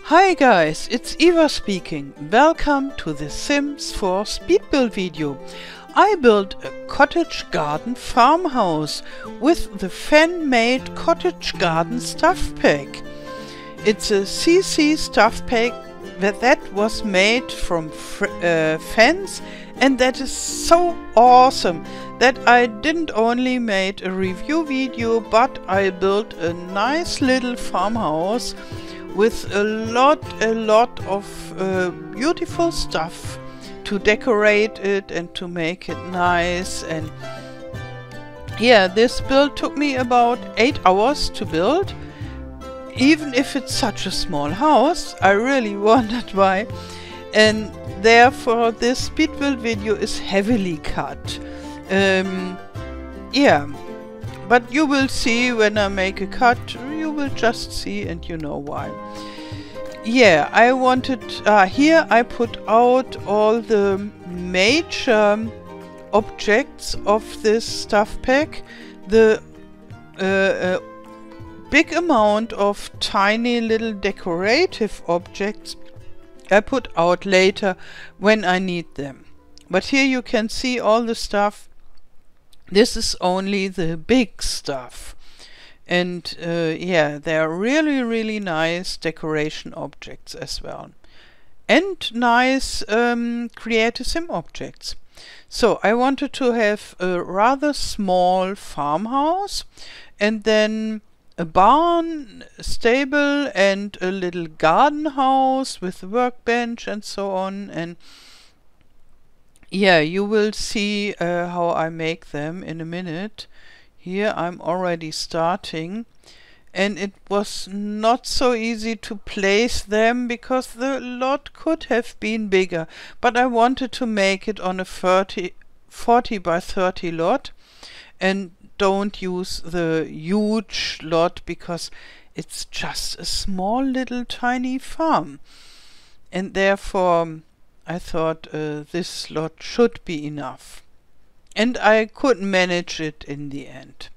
Hi guys, it's Eva speaking. Welcome to the Sims 4 speed build video. I built a cottage garden farmhouse with the fan-made cottage garden stuff pack. It's a CC stuff pack that was made from fans, and that is so awesome that I didn't only made a review video, but I built a nice little farmhouse with a lot of beautiful stuff to decorate it and to make it nice. And yeah, this build took me about 8 hours to build. Even if it's such a small house, I really wondered why. And therefore this speed build video is heavily cut. Yeah, but you will see when I make a cut, you will just see and you know why. Yeah, I wanted, here I put out all the major objects of this stuff pack. The big amount of tiny little decorative objects I put out later when I need them. But here you can see all the stuff. This is only the big stuff. And yeah, they are really nice decoration objects as well. And nice Create-A-Sim objects. So I wanted to have a rather small farmhouse and then a barn, a stable, and a little garden house with a workbench and so on. And yeah, you will see how I make them in a minute. Here I'm already starting, and it was not so easy to place them because the lot could have been bigger, but I wanted to make it on a 40 by 30 lot and don't use the huge lot because it's just a small little tiny farm, and therefore I thought this lot should be enough, and I could manage it in the end.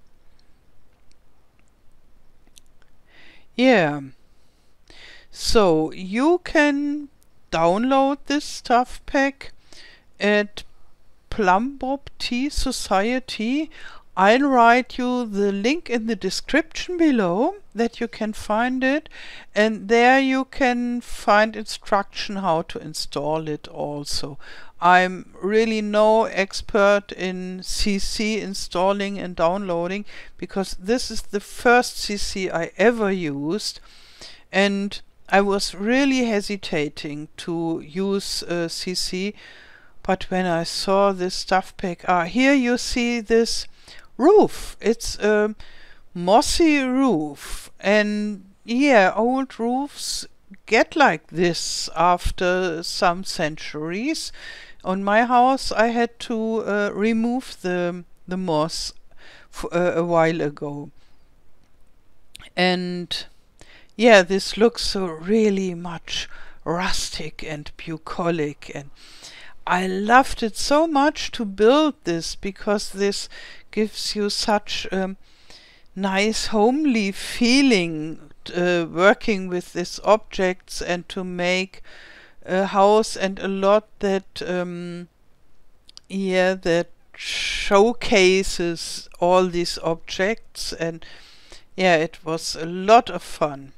Yeah, so you can download this stuff pack at Plumbob Tea Society. I'll write you the link in the description below that you can find it, and there you can find instruction how to install it also. I'm really no expert in CC installing and downloading because this is the first CC I ever used, and I was really hesitating to use CC, but when I saw this stuff pack, here you see this roof. It's a mossy roof, and yeah, old roofs get like this after some centuries. On my house I had to remove the moss a while ago, and yeah, this looks so really much rustic and bucolic, and I loved it so much to build this because this gives you such a nice homely feeling working with these objects and to make a house and a lot that yeah, that showcases all these objects, and yeah, it was a lot of fun.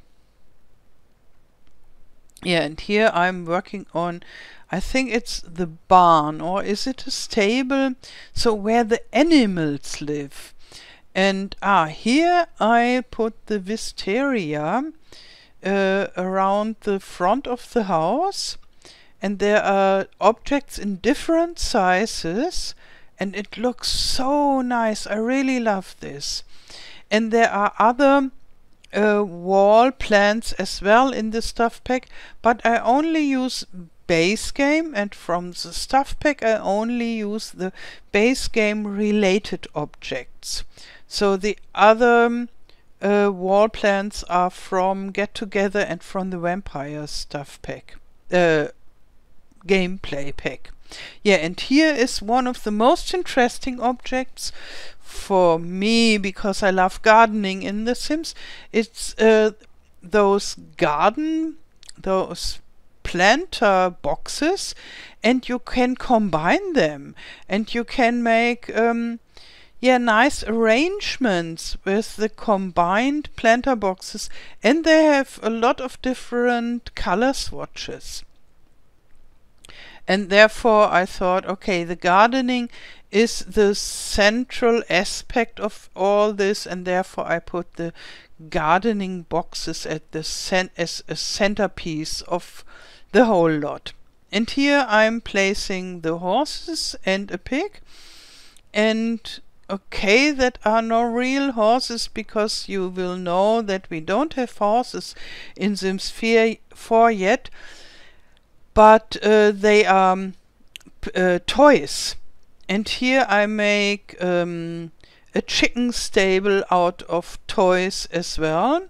Yeah, and here I'm working on, I think it's the barn, or is it a stable? So where the animals live. And here I put the wisteria around the front of the house, and there are objects in different sizes, and it looks so nice. I really love this. And there are other wall plants as well in the stuff pack, but I only use base game, and from the stuff pack I only use the base game related objects. So the other wall plants are from Get Together and from the Vampire stuff pack, gameplay pack. Yeah, and here is one of the most interesting objects for me because I love gardening in The Sims. It's those garden those planter boxes, and you can combine them, and you can make nice arrangements with the combined planter boxes, and they have a lot of different color swatches. And therefore I thought, okay, the gardening is the central aspect of all this, and therefore I put the gardening boxes at the as a centerpiece of the whole lot. And here I'm placing the horses and a pig, and okay, that are no real horses, because you will know that we don't have horses in Sims 4 yet, but they are toys. And here I make a chicken stable out of toys as well.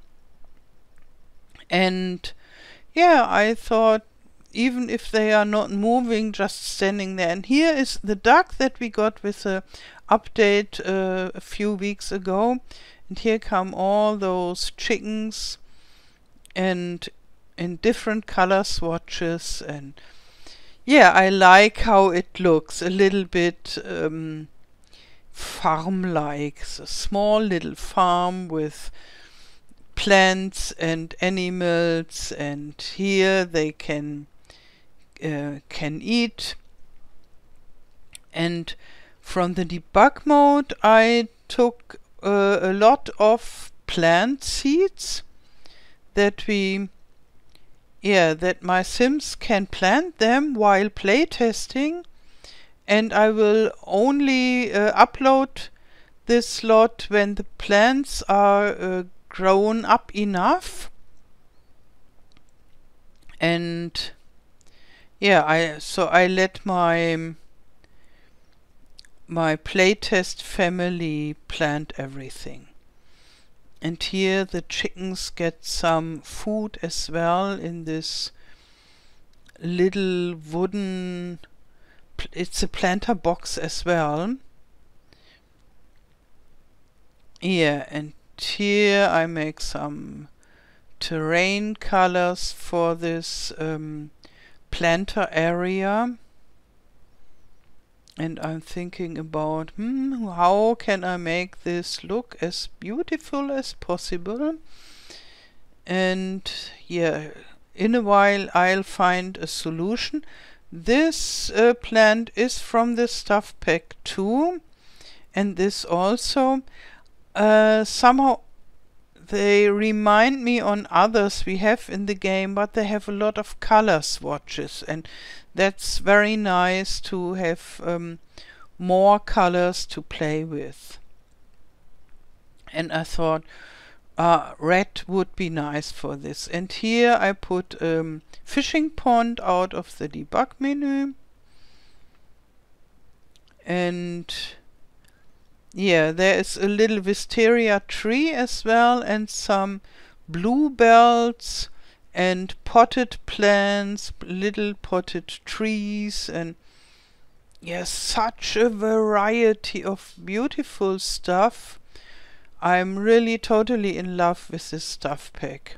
And yeah, I thought, even if they are not moving, just standing there. And here is the duck that we got with the update a few weeks ago. And here come all those chickens, and in different color swatches. And yeah, I like how it looks, a little bit farm-like, a small little farm with plants and animals, and here they can eat. And from the debug mode I took a lot of plant seeds that that my Sims can plant them while playtesting, and I will only upload this lot when the plants are grown up enough. And yeah, I let my playtest family plant everything. And here the chickens get some food as well in this little wooden, it's a planter box as well. Yeah, and here I make some terrain colors for this planter area. And I'm thinking about how can I make this look as beautiful as possible. And yeah, in a while I'll find a solution. This plant is from the stuff pack 2, and this also. Somehow they remind me on others we have in the game, but they have a lot of color swatches, and that's very nice to have more colors to play with. And I thought red would be nice for this. And here I put fishing pond out of the debug menu. And yeah, there is a little wisteria tree as well, and some bluebells and potted plants, little potted trees, and yes, such a variety of beautiful stuff. I'm really totally in love with this stuff pack.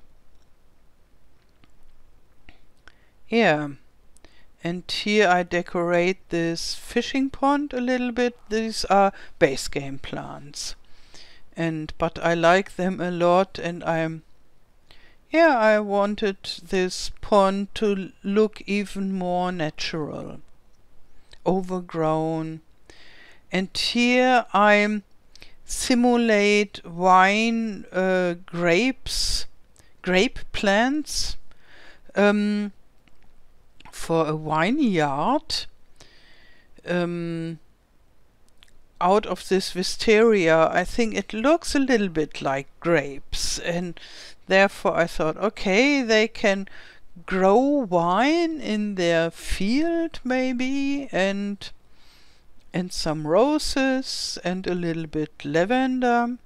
Yeah, and here I decorate this fishing pond a little bit. These are base game plants, but I like them a lot, and I wanted this pond to look even more natural, overgrown. And here I simulate grape plants for a vineyard out of this wisteria. I think it looks a little bit like grapes, and therefore I thought, okay, they can grow wine in their field maybe, and some roses and a little bit lavender.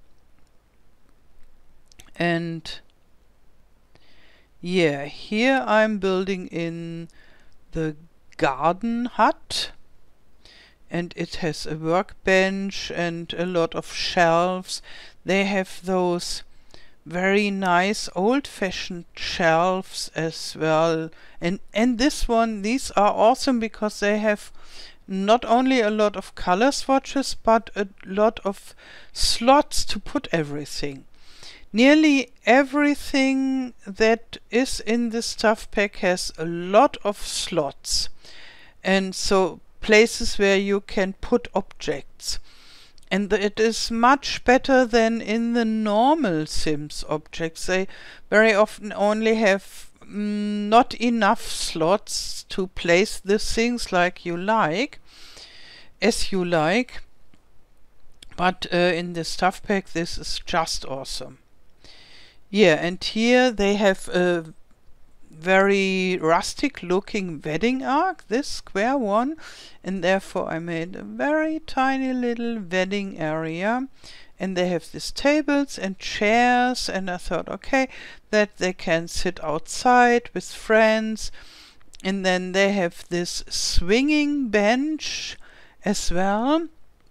And yeah, here I'm building in the garden hut, and it has a workbench and a lot of shelves. They have those very nice old-fashioned shelves as well. And these are awesome because they have not only a lot of color swatches but a lot of slots to put everything. Nearly everything that is in the stuff pack has a lot of slots, and so places where you can put objects. And it is much better than in the normal Sims objects. They very often only have not enough slots to place the things like you like, as you like. But in the stuff pack this is just awesome. Yeah, and here they have a very rustic looking wedding ark, this square one, and therefore I made a very tiny little wedding area. And they have these tables and chairs, and I thought, okay, that they can sit outside with friends. And then they have this swinging bench as well.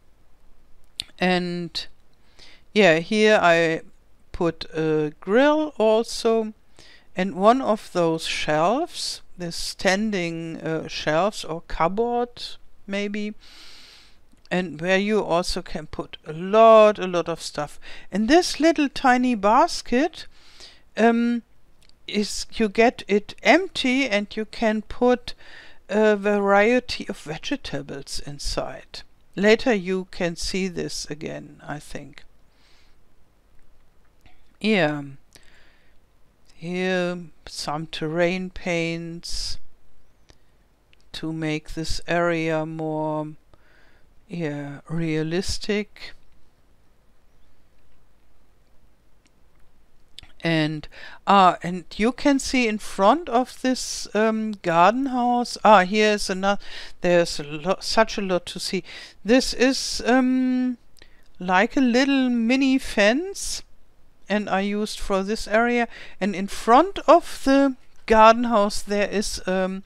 And yeah, here I put a grill also, and one of those shelves, the standing shelves or cupboard maybe, and where you also can put a lot of stuff. And this little tiny basket you get it empty and you can put a variety of vegetables inside. Later you can see this again, I think. Yeah. Here some terrain paints to make this area more realistic. And you can see in front of this garden house, here is another, there's such a lot to see. This is like a little mini fence, and I used for this area. And in front of the garden house there is a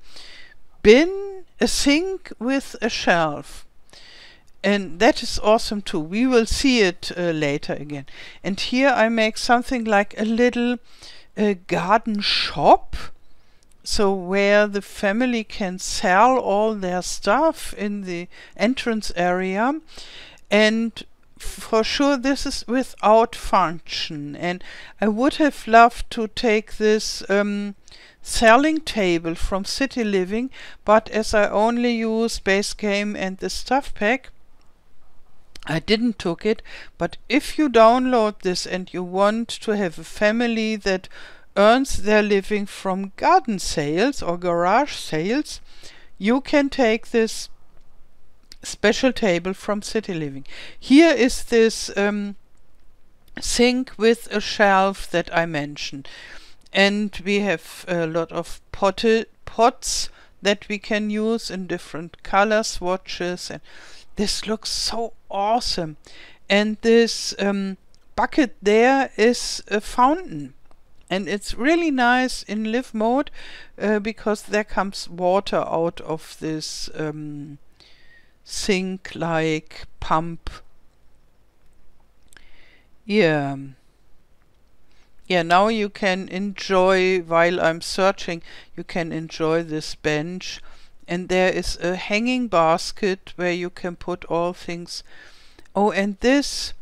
sink with a shelf, and that is awesome too. We will see it later again. And here I make something like a little garden shop, so where the family can sell all their stuff in the entrance area. And for sure this is without function, and I would have loved to take this selling table from City Living, but as I only use base game and the stuff pack, I didn't took it. But if you download this and you want to have a family that earns their living from garden sales or garage sales, you can take this special table from City Living. Here is this sink with a shelf that I mentioned, and we have a lot of pots that we can use in different color swatches, and this looks so awesome. And this bucket there is a fountain, and it's really nice in live mode because there comes water out of this sink like pump. Yeah, now you can enjoy, while I'm searching, you can enjoy this bench. And there is a hanging basket where you can put all things. Oh, and this,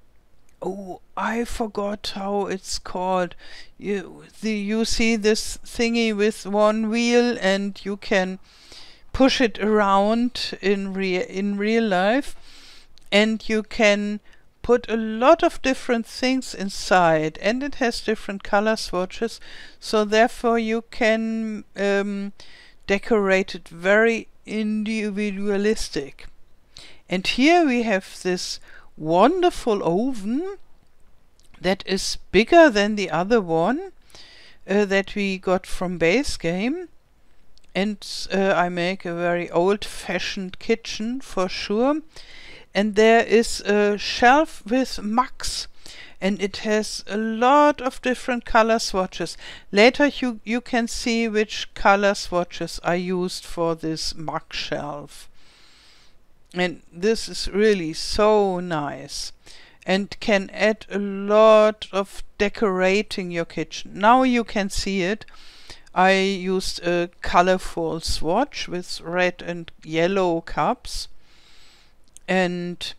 I forgot how it's called. You see this thingy with one wheel, and you can push it around in real life, and you can put a lot of different things inside, and it has different color swatches, so therefore you can decorate it very individualistic. And here we have this wonderful oven that is bigger than the other one that we got from base game. And I make a very old-fashioned kitchen for sure. And there is a shelf with mugs, and it has a lot of different color swatches. Later you can see which color swatches I used for this mug shelf. And this is really so nice. and can add a lot of decorating your kitchen. Now you can see it. I used a colorful swatch with red and yellow cups, and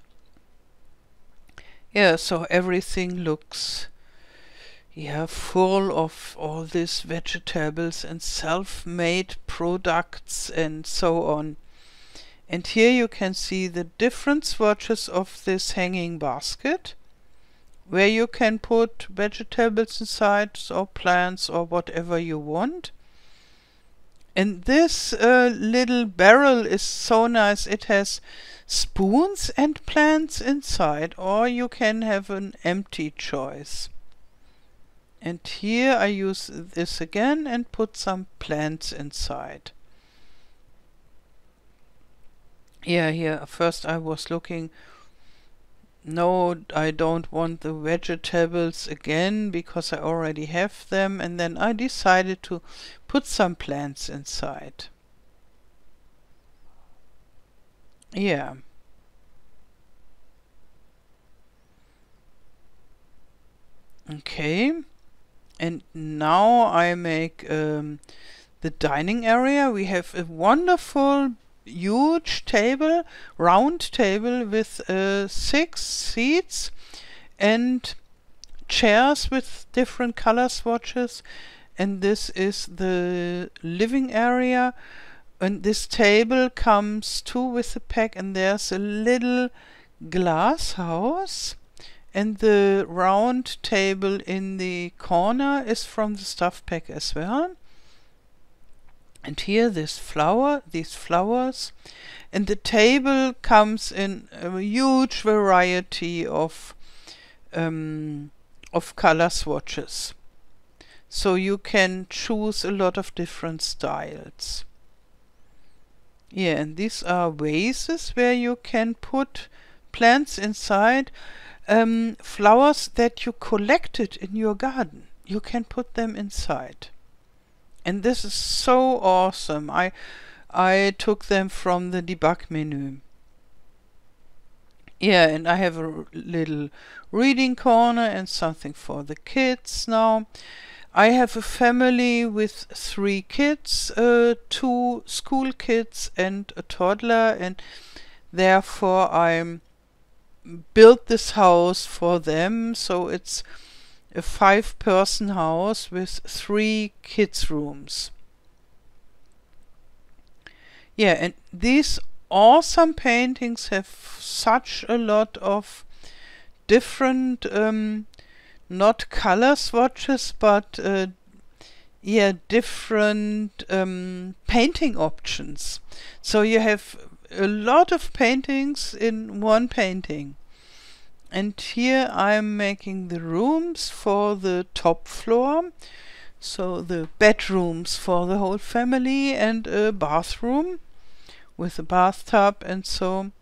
yeah, so everything looks full of all these vegetables and self-made products and so on. And here you can see the different swatches of this hanging basket, where you can put vegetables inside or plants or whatever you want. And this little barrel is so nice. It has spoons and plants inside, or you can have an empty choice. And here I use this again and put some plants inside. Yeah, here first I was looking, no, I don't want the vegetables again because I already have them, and then I decided to put some plants inside. Yeah. Okay. And now I make the dining area. We have a wonderful huge table, round table with 6 seats and chairs with different color swatches. And this is the living area. And this table comes too with the pack, and there's a little glass house. And the round table in the corner is from the stuff pack as well. And here these flowers. And the table comes in a huge variety of color swatches. So you can choose a lot of different styles. Yeah, and these are vases where you can put plants inside. Flowers that you collected in your garden, you can put them inside. And this is so awesome. I took them from the debug menu. Yeah, and I have a little reading corner and something for the kids now. I have a family with 3 kids, 2 school kids and a toddler, and therefore I'm built this house for them, so it's a 5-person house with 3 kids' rooms. Yeah, and these awesome paintings have such a lot of different, not color swatches, but different painting options. So you have a lot of paintings in one painting. And here I'm making the rooms for the top floor, so the bedrooms for the whole family, and a bathroom with a bathtub and so.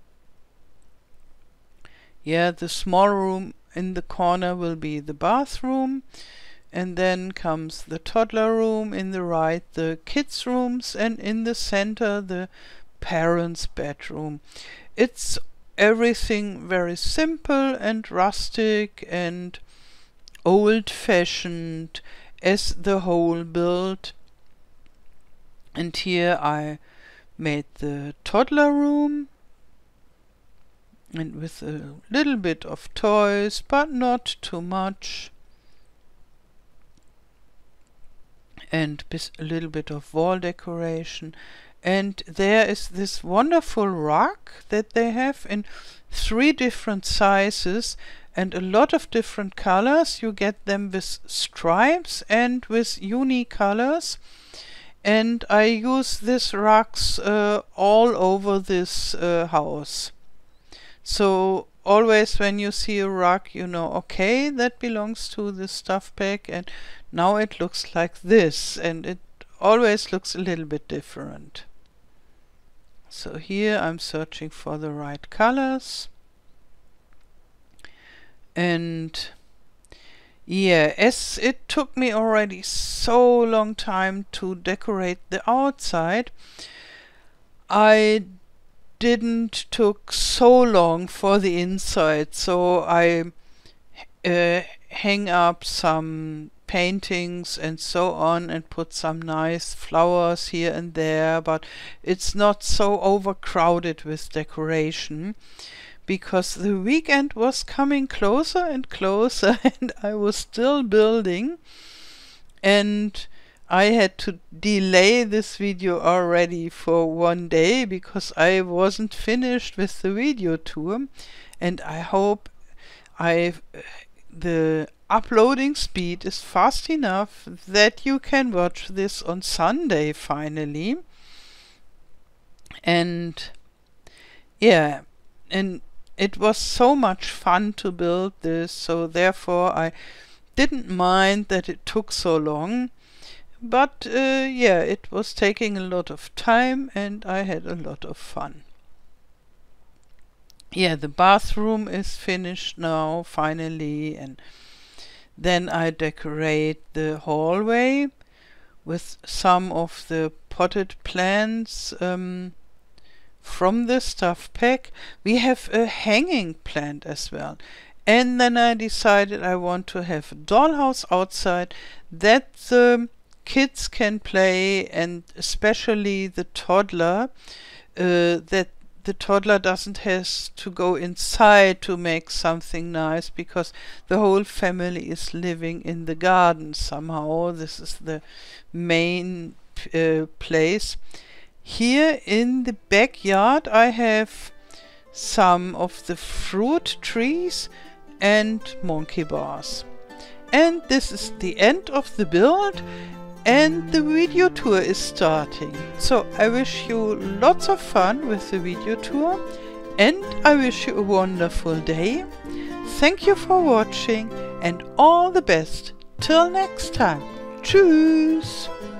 Yeah, the small room in the corner will be the bathroom, and then comes the toddler room, in the right the kids' rooms, and in the center the parents' bedroom. It's everything very simple and rustic and old-fashioned as the whole build. And here I made the toddler room, and with a little bit of toys, but not too much, and a little bit of wall decoration. And there is this wonderful rug that they have in 3 different sizes and a lot of different colors. You get them with stripes and with unique colors. And I use these rugs all over this house. So always when you see a rug, you know, okay, that belongs to the stuff pack, and now it looks like this, and it always looks a little bit different. So here I'm searching for the right colors. And yeah, as it took me already so long time to decorate the outside, I didn't took so long for the inside. So I hang up some paintings and so on and put some nice flowers here and there, but it's not so overcrowded with decoration because the weekend was coming closer and closer and I was still building, and I had to delay this video already for one day because I wasn't finished with the video tour, and I hope the uploading speed is fast enough that you can watch this on Sunday finally. And yeah, and it was so much fun to build this, so therefore I didn't mind that it took so long. But yeah, it was taking a lot of time and I had a lot of fun. Yeah, the bathroom is finished now, finally, and then I decorate the hallway with some of the potted plants from the stuff pack. We have a hanging plant as well. And then I decided I want to have a dollhouse outside that the kids can play, and especially the toddler, that the toddler doesn't have to go inside to make something nice because the whole family is living in the garden somehow. This is the main place. Here in the backyard I have some of the fruit trees and monkey bars. And this is the end of the build, and the video tour is starting. So I wish you lots of fun with the video tour, and I wish you a wonderful day. Thank you for watching and all the best. Till next time. Tschüss.